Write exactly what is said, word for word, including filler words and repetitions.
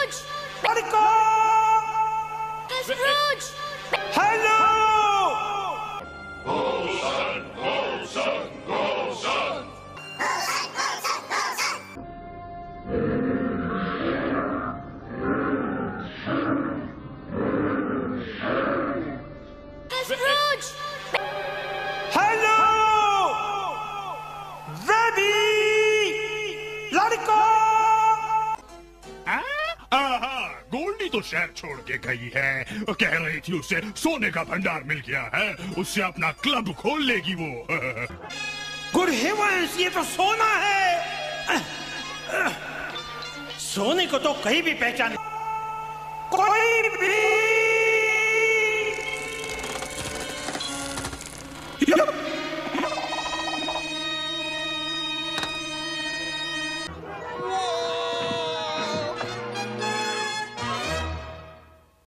Scrooge! Marco! Scrooge! Hello! Go, son! Go, son! Go, son! Scrooge! Hello! Ready! लड़को! आहा, गोल्डी तो शहर छोड़ के गई है। कह रही थी उसे सोने का भंडार मिल गया है, उससे अपना क्लब खोल लेगी वो। गुड हेवंस, ये तो सोना है। सोने को तो कहीं भी पहचाने कोई भी